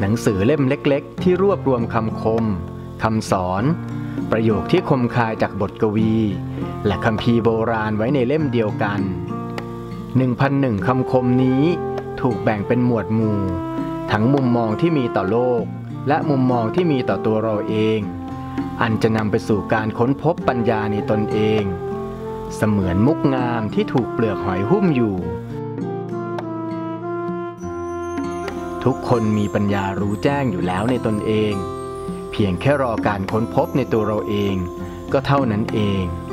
นังสือเล่มเล็กๆที่รวบรวมคำคมคำสอนประโยคที่คมคายจากบทกวีและคัมภีร์โบราณไว้ในเล่มเดียวกัน 1,001 คำคมนี้ถูกแบ่งเป็นหมวดหมู่ทั้งมุมมองที่มีต่อโลกและมุมมองที่มีต่อตัวเราเองอันจะนำไปสู่การค้นพบปัญญาในตนเองเสมือนมุกงามที่ถูกเปลือกหอยหุ้มอยู่ทุกคนมีปัญญารู้แจ้งอยู่แล้วในตนเองเพียงแค่รอการค้นพบในตัวเราเองก็เท่านั้นเอง